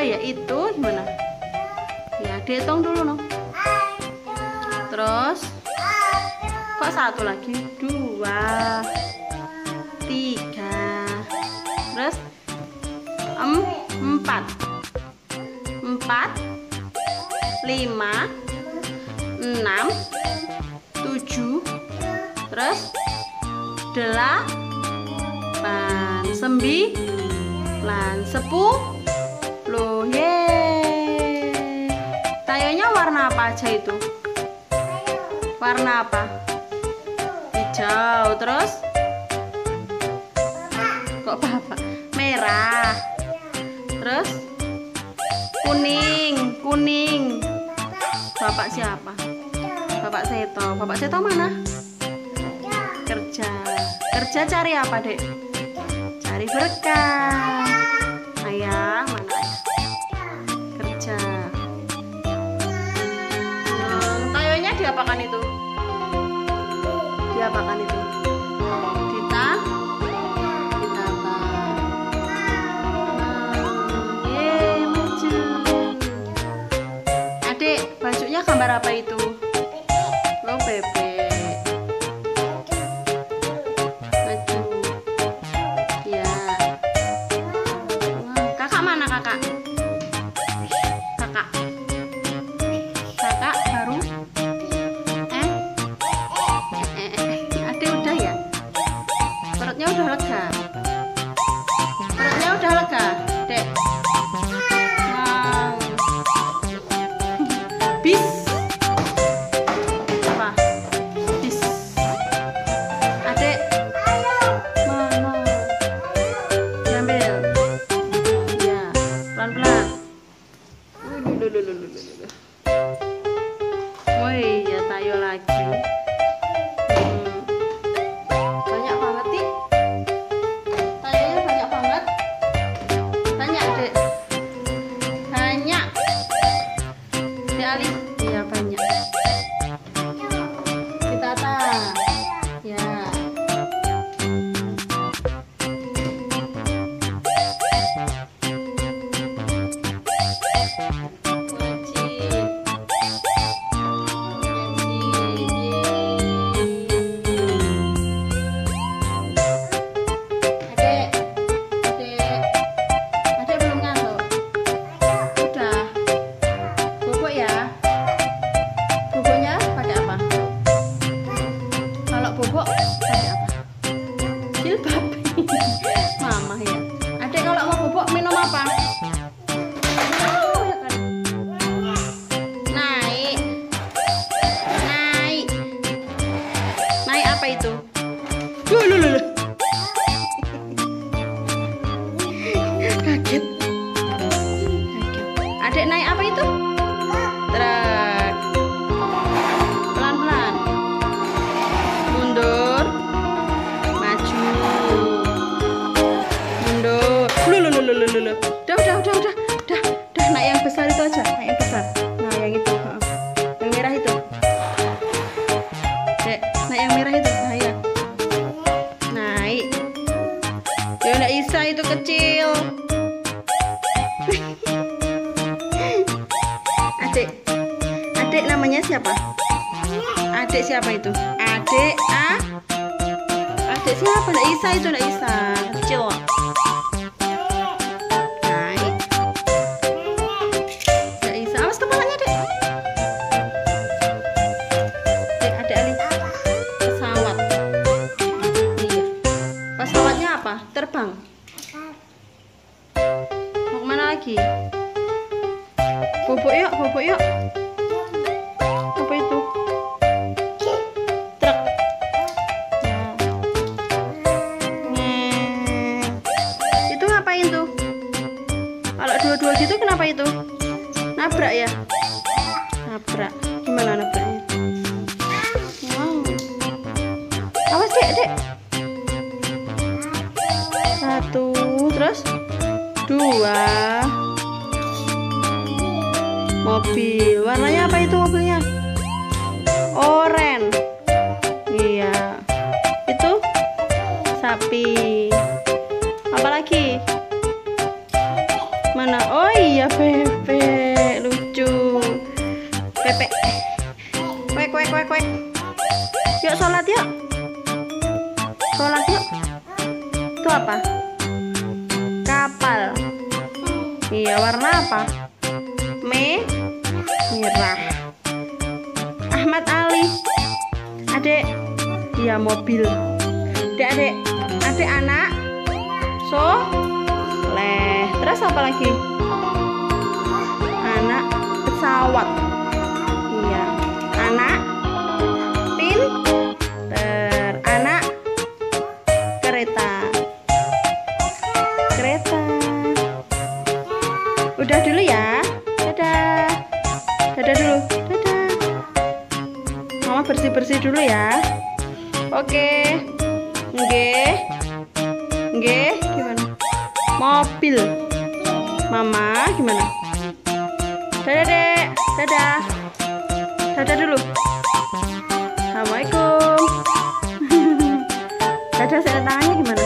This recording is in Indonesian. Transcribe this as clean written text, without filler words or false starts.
ya itu gimana? Ya dihitung dulu no. Terus kok satu lagi? 2, 3, terus 4, 5, 6, 7, terus 8, 9, 10. Yeay. Tayonya warna apa aja itu? Warna apa? Hijau. Terus kok bapak? Merah. Terus kuning. Bapak siapa? Bapak Seto. Bapak Seto mana? Kerja cari apa, Dek? Cari berkah. Ayah, mana ayah? Kerja. Tayonya diapakan itu? Diapakan itu? Maju. Adik, bajunya gambar apa itu? Oh, bebek. Maju. Ya. Kakak mana kakak? Kakak baru? Adik udah ya? Perutnya udah lega? Dek? Bis apa? Bis. Adek mana? Diambil. Ya, pelan-pelan. Woi, ya tayo lagi. Banyak banget nih. Tayonya banyak banget. Banyak, Dek. Banyak. Ali, ya banyak. Ditata, ya. Adek belum ngantuk. Udah. Bobok ya. Boboknya pakai apa? Kalau bobok pakai apa? Jilbab. Mama ya. Adek kalau mau bobok minum apa? Naik apa itu? Loh. Kaget. Adek naik apa itu? Truk. Pelan-pelan. Mundur. Maju. Mundur. Loh. Udah. Naik yang besar itu aja. Naik yang besar. Nah, yang itu. Yang merah itu. Dek, naik yang merah itu. Nah, ya. Naik. Ya enggak bisa, itu kecil. Adik namanya siapa? Adik siapa itu? Adik siapa? Nggak Isa itu, nggak Isa. Kecil. Naik. Nggak Isa. Awas kepalanya, Dek. Adik Ali. Pesawat. Iya. Pesawatnya apa? Terbang. Mau kemana lagi? Bobok yuk. Apa itu? Truk. Itu ngapain tuh? Kalau dua-dua gitu kenapa itu? Nabrak ya? Nabrak. Gimana nabraknya? Wow. Awas, Dek. 1, terus 2. Mobil. Warnanya apa itu mobilnya? Oranye. Iya. Itu sapi. Apa lagi? Mana? Oh iya. Iya bebek, lucu. Bebek. Wek wek wek wek. Yuk sholat yuk. Sholat yuk. Itu apa? Kapal. Iya, warna apa? Merah. Ahmad Ali. Adek. Iya, mobil. Adek anak. Soleh. Terus apa lagi? Anak pesawat. Iya. Anak pinter. Anak kereta. Udah dulu ya. Dadah. Dadah dulu. Dadah. Mama bersih-bersih dulu ya. Oke. Nggih. Gimana? Mobil. Mama gimana? Dadah, Dek. Dadah. Dadah dulu. Assalamualaikum. Dadah, saya tangannya gimana?